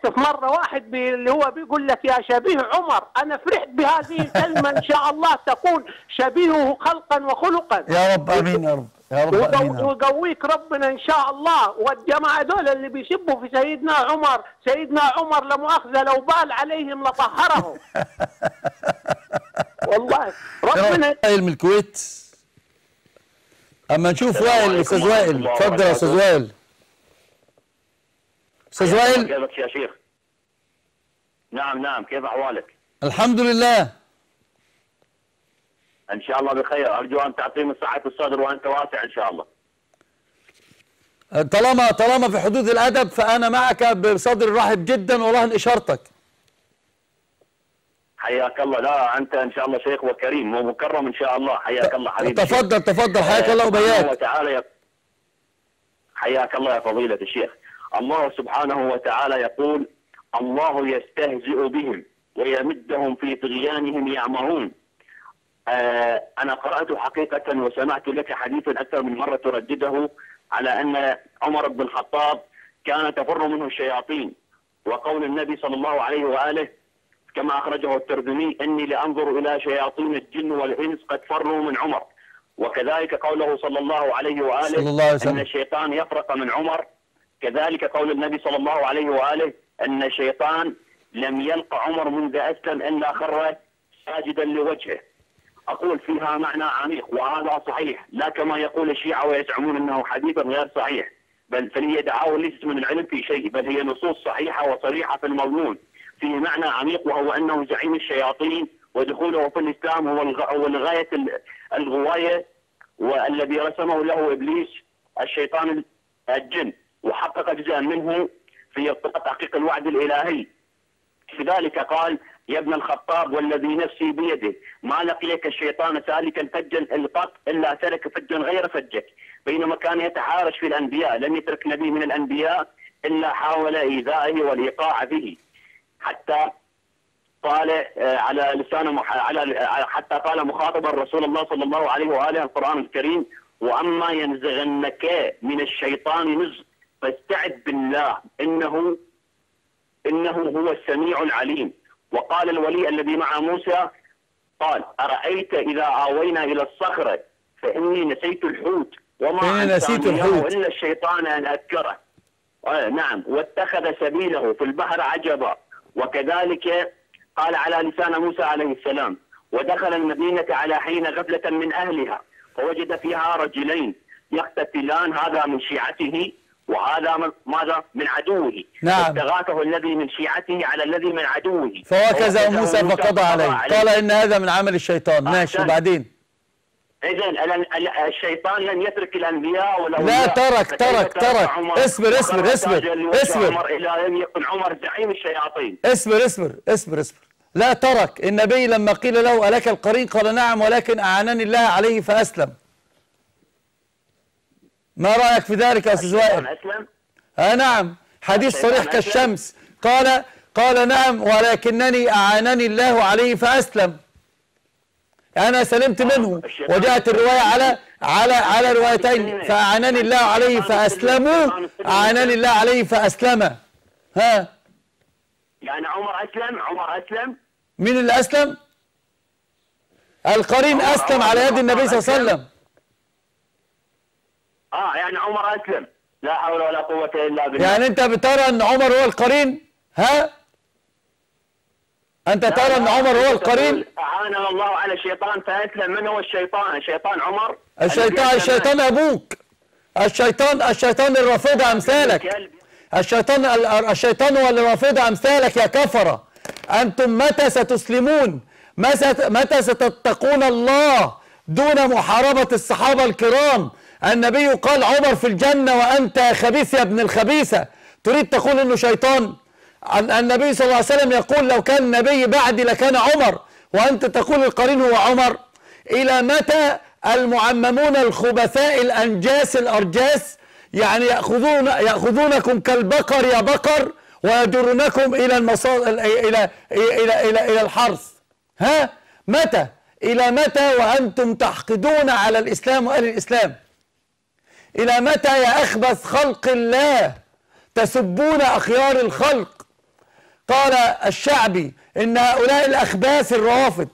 فرحت في مره واحد اللي هو بيقول لك يا شبيه عمر، انا فرحت بهذه الكلمه، ان شاء الله تكون شبيهه خلقا وخلقا. يا رب امين يا رب، يا رب امين يا رب. ويقويك ربنا ان شاء الله. والجماعه دول اللي بيسبوا في سيدنا عمر، سيدنا عمر لا مؤاخذه لو بال عليهم لطهرهم. والله ربنا. وائل من الكويت. اما نشوف وائل، استاذ وائل اتفضل يا استاذ وائل. استاذ وائل كيفك يا شيخ؟ نعم كيف احوالك؟ الحمد لله. ان شاء الله بخير، ارجو ان تعطيني صحة الصدر وانت واسع ان شاء الله. طالما في حدود الادب فانا معك بصدر رحب جدا ورهن اشارتك. حياك الله. لا انت ان شاء الله شيخ وكريم ومكرم ان شاء الله. حياك الله حبيبي. تفضل حياك الله وبياك. وتعالى حياك الله يا فضيلة الشيخ. الله سبحانه وتعالى يقول: الله يستهزئ بهم ويمدهم في طغيانهم يعمهون. أنا قرأت حقيقة وسمعت لك حديثا أكثر من مرة تردده على أن عمر بن الخطاب كان تفر منه الشياطين، وقول النبي صلى الله عليه وآله كما أخرجه الترمذي: إني لأنظر إلى شياطين الجن والإنس قد فروا من عمر. وكذلك قوله صلى الله عليه وآله أن الشيطان يفرق من عمر. كذلك قول النبي صلى الله عليه وآله أن الشيطان لم يلقى عمر منذ أسلم إلا خر ساجدا لوجهه. أقول فيها معنى عميق، وهذا صحيح، لا كما يقول الشيعة ويزعمون أنه حديث غير صحيح، بل فهي دعاوى ليست من العلم في شيء، بل هي نصوص صحيحة وصريحة في المضمون. فيه معنى عميق، وهو أنه زعيم الشياطين ودخوله في الإسلام هو لغاية الغواية، والذي رسمه له إبليس الشيطان الجن، وحقق جزءا منه في تحقيق الوعد الإلهي. لذلك قال: يا ابن الخطاب والذي نفسي بيده ما لقيك الشيطان سالكا فجا القط الا سلك فجا غير فجك. بينما كان يتحارش في الانبياء لم يترك نبي من الانبياء الا حاول ايذائه والايقاع به، حتى قال على لسان حتى قال مخاطبا رسول الله صلى الله عليه واله القران الكريم: واما ينزغنك من الشيطان نزغ فاستعذ بالله انه هو السميع العليم. وقال الولي الذي مع موسى قال: أرأيت إذا آوينا إلى الصخرة فإني نسيت الحوت وما أنسانيه إلا الشيطان أن أذكره. نعم، واتخذ سبيله في البحر عجبا. وكذلك قال على لسان موسى عليه السلام: ودخل المدينة على حين غفلة من أهلها فوجد فيها رجلين يقتتلان، هذا من شيعته وهذا ماذا؟ من عدوه. نعم. استغاثه الذي من شيعته على الذي من عدوه فوكزه موسى فقضى عليه. قال إن هذا من عمل الشيطان. ماشي، وبعدين؟ إذن الشيطان لن يترك الأنبياء لا، ترك. اصبر عمر إلى أن يكون عمر زعيم الشياطين. اصبر. لا ترك. النبي لما قيل له ألك القرين قال: نعم ولكن أعانني الله عليه فأسلم. ما رأيك في ذلك يا أستاذ وائل؟ نعم، حديث صريح كالشمس. قال نعم ولكنني أعانني الله عليه فأسلم. أنا سلمت منه. وجاءت الرواية على روايتين: فأعانني الله عليه فأسلموا، أعانني الله عليه فأسلم. ها؟ يعني عمر أسلم؟ مين اللي أسلم؟ القرين أسلم على يد النبي صلى الله عليه وسلم. يعني عمر أسلم. لا حول ولا قوة إلا بالله. يعني أنت بترى أن عمر هو القرين؟ ها؟ أنت ترى أن عمر هو القرين؟ أعاننا الله على الشيطان فأسلم. من هو الشيطان؟ الشيطان عمر؟ الشيطان أبوك. الشيطان الرافضة أمثالك. الشيطان هو اللي رافضة أمثالك يا كفرة. أنتم متى ستسلمون؟ متى ستتقون الله دون محاربة الصحابة الكرام؟ النبي قال: عمر في الجنة وأنت خبيث يا ابن الخبيثة. تريد تقول إنه شيطان؟ النبي صلى الله عليه وسلم يقول: لو كان النبي بعدي لكان عمر، وأنت تقول القرين هو عمر. إلى متى المعممون الخبثاء الأنجاس الأرجاس يعني يأخذونكم كالبقر يا بقر ويجرونكم إلى الحرث؟ ها؟ متى؟ إلى متى وأنتم تحقدون على الإسلام وأهل الإسلام؟ إلى متى يا أخبث خلق الله تسبون أخيار الخلق قال الشعبي إن هؤلاء الأخباث الروافض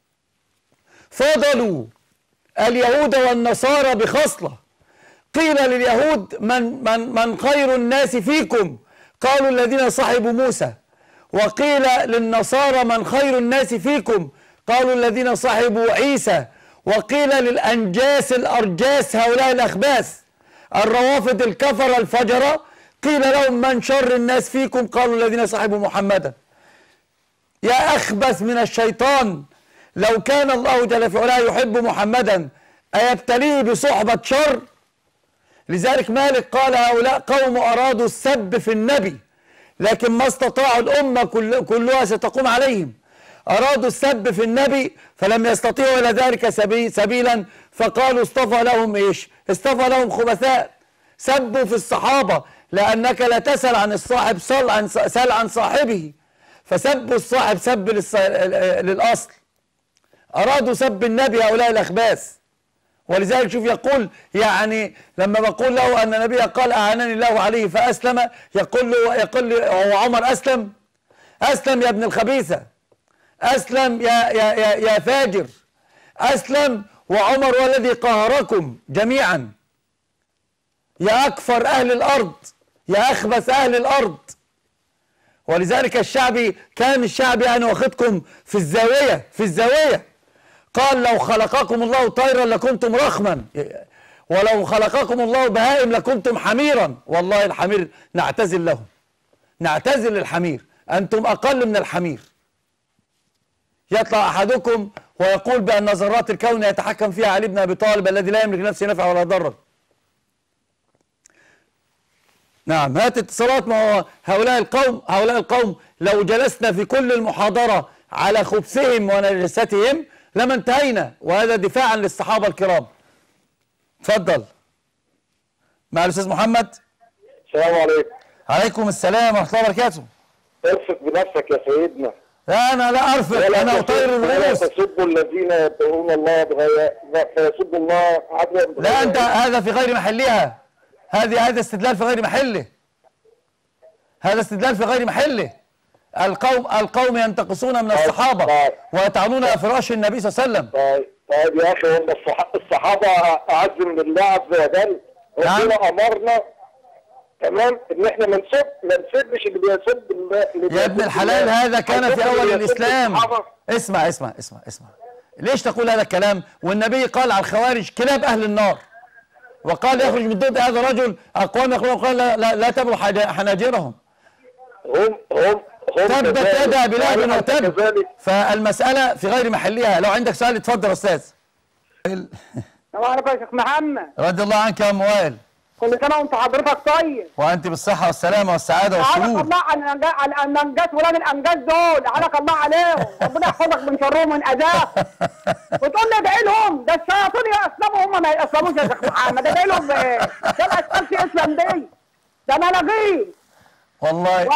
فضلوا اليهود والنصارى بخصلة. قيل لليهود من خير الناس فيكم؟ قالوا الذين صحبوا موسى. وقيل للنصارى من خير الناس فيكم؟ قالوا الذين صحبوا عيسى. وقيل للأنجاس الأرجاس هؤلاء الأخباث الروافض الكفر الفجرة، قيل لهم من شر الناس فيكم؟ قالوا الذين صحبوا محمدا. يا أخبث من الشيطان، لو كان الله جل في علاه يحب محمدا أيبتليه بصحبة شر؟ لذلك مالك قال هؤلاء قوم أرادوا السب في النبي لكن ما استطاعوا، الأمة كلها ستقوم عليهم. أرادوا السب في النبي فلم يستطيعوا إلى ذلك سبيلا، فقالوا اصطفى لهم إيش؟ اصطفى لهم خبثاء. سبوا في الصحابة، لأنك لا تسأل عن الصاحب سل عن صاحبه، فسبوا الصاحب سب للأصل. أرادوا سب النبي هؤلاء الأخباث. ولذلك شوف يقول، يعني لما بقول له أن النبي قال أعانني الله عليه فأسلم، يقول له هو عمر أسلم؟ أسلم يا ابن الخبيثة، أسلم يا فاجر، أسلم وعمر هو الذي قهركم جميعا، يا أكفر أهل الأرض، يا أخبث أهل الأرض. ولذلك الشعبي أنا واخدكم في الزاوية قال لو خلقكم الله طيرا لكنتم رخما، ولو خلقكم الله بهائم لكنتم حميرا. والله الحمير نعتزل له، نعتزل للحمير، أنتم أقل من الحمير. يطلع أحدكم ويقول بأن ذرات الكون يتحكم فيها علي بن أبي طالب الذي لا يملك نفسه نفع ولا ضرر. نعم، هات اتصالات مع هؤلاء القوم لو جلسنا في كل المحاضرة على خبثهم ونجستهم لما انتهينا، وهذا دفاعا للصحابة الكرام. اتفضل مع الأستاذ محمد. السلام عليكم. عليكم السلام ورحمة الله وبركاته. ارفق بنفسك يا سيدنا. لا أنا لا أرفق، أنا أطير الرؤوس. لا تسبوا الذين يدعون الله فيسبوا الله عدوا. لا أنت هذا في غير محلها، هذا استدلال في غير محله، هذا استدلال في غير محله. القوم ينتقصون من الصحابة ويطعنون فراش النبي صلى الله عليه وسلم. طيب يا أخي، هم الصحابة أعز من الله عز وجل. ربنا أمرنا تمام ان احنا ما نسبش اللي بيسب يا ابن الحلال. هذا كان في اول الاسلام. اسمع ليش تقول هذا الكلام والنبي قال على الخوارج كلاب اهل النار، وقال يخرج من ضد هذا الرجل اقوام يقولون قال لا تبلوا حناجرهم. هم تبت يدا بلاد وتب. فالمسألة في غير محلها. لو عندك سؤال اتفضل يا استاذ. السلام عليكم يا شيخ محمد. رضي الله عنك يا ام وائل. كل سنه وانت حضرتك طيب. وانت بالصحه والسلامه والسعاده والسرور. عليك الله على الانجاز، ولاد الانجاز دول عليك الله عليهم، ربنا يحفظك من شرهم ومن اذاهم. وتقول لي ادعي لهم، ده الشياطين يسلموا هم ما يسلموش يا شيخ محمد. ادعي لهم بايه؟ ده الاشكال يسلم دي، ده ملاغين. والله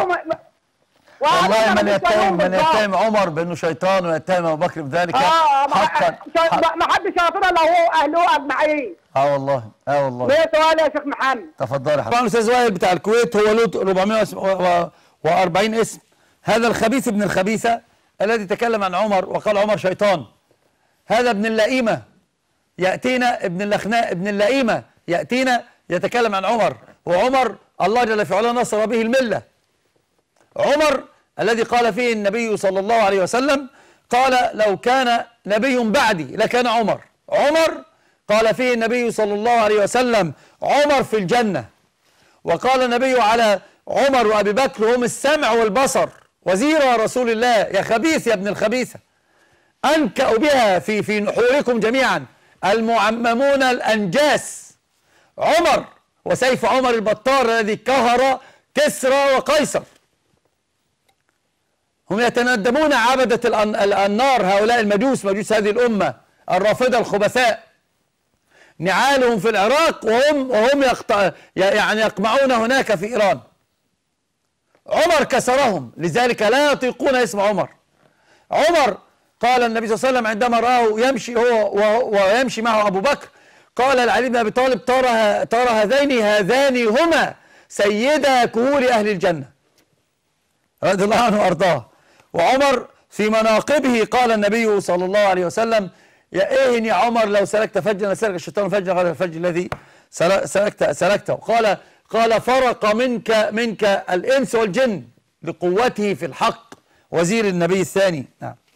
من يتهم عمر بانه شيطان ويتهم ابو بكر بذلك حقا. ما حدش شياطين الا هو اهله اجمعين. والله ليه سؤال يا شيخ محمد؟ تفضل يا حبيبي. طبعا الاستاذ وائل بتاع الكويت هو له 440 اسم. هذا الخبيث ابن الخبيثه الذي تكلم عن عمر وقال عمر شيطان، هذا ابن اللئيمه ياتينا، ابن اللخناء ابن اللئيمه ياتينا يتكلم عن عمر، وعمر الله جل في علاه نصر به المله. عمر الذي قال فيه النبي صلى الله عليه وسلم قال لو كان نبي بعدي لكان عمر. عمر قال فيه النبي صلى الله عليه وسلم عمر في الجنة. وقال النبي على عمر وأبي بكر هم السمع والبصر وزير رسول الله. يا خبيث يا ابن الخبيثة، أنكأ بها في نحوركم جميعا المعممون الأنجاس. عمر وسيف عمر البطار الذي قهر كسرى وقيصر. هم يتندمون عبدة النار، هؤلاء مجوس هذه الأمة الرافضة الخبثاء. نعالهم في العراق وهم يقمعون هناك في إيران. عمر كسرهم، لذلك لا يطيقون اسم عمر. عمر قال النبي صلى الله عليه وسلم عندما رآه يمشي هو ويمشي معه أبو بكر قال لعلي بن أبي طالب ترى هذان هما سيدا كهول أهل الجنة. رضي الله عنه وارضاه. وعمر في مناقبه قال النبي صلى الله عليه وسلم: يا ايه يا عمر لو سلكت فجا لسلك الشيطان فجا غير الفج الذي سلكته. قال: فرق منك الانس والجن لقوته في الحق. وزير النبي الثاني. نعم.